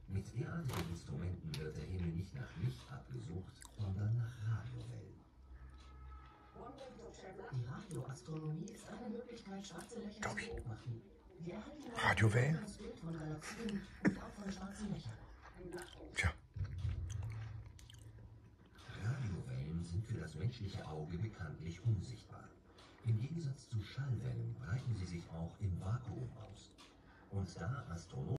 Mit derartigen Instrumenten wird der Himmel nicht nach Licht abgesucht, sondern nach Radiowellen. Die Radioastronomie ist eine Möglichkeit, schwarze Löcher zu beobachten. Wir erhalten Radiowellen? das Bild von Galaxien und auch von schwarzen Löchern. Tja. Radiowellen sind für das menschliche Auge bekanntlich unsichtbar. Im Gegensatz zu Schallwellen breiten sie sich auch im Vakuum aus. Und da Astronomen